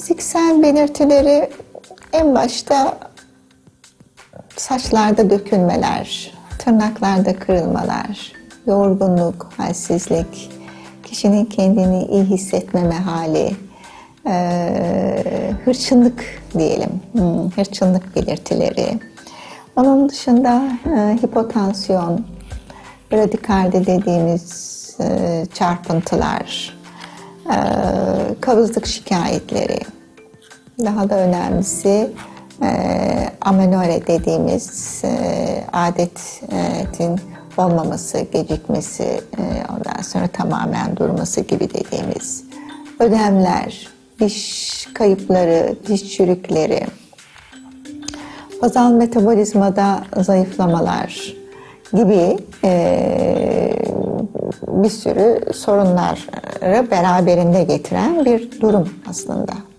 Fiziksel belirtileri en başta saçlarda dökülmeler, tırnaklarda kırılmalar, yorgunluk, halsizlik, kişinin kendini iyi hissetmeme hali, hırçınlık diyelim, hırçınlık belirtileri. Onun dışında hipotansiyon, bradikardi dediğimiz çarpıntılar, kabızlık şikayetleri, daha da önemlisi amenorre dediğimiz adetin olmaması, gecikmesi, ondan sonra tamamen durması gibi dediğimiz ödemler, diş kayıpları, diş çürükleri, bazal metabolizmada zayıflamalar gibi bir sürü sorunları beraberinde getiren bir durum aslında.